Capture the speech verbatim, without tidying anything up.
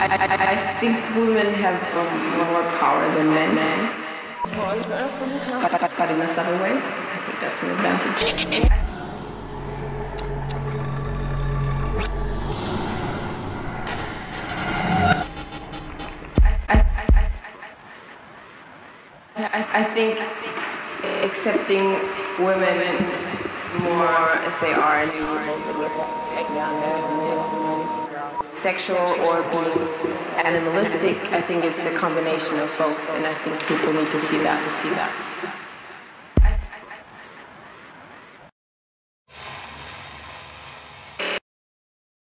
I, I, I think women have more power than men. But, but in a subtle way, I think that's an advantage. I, I think accepting women more as they are and sexual or being animalistic, I think it's a combination of both, and I think people need to see that to see that.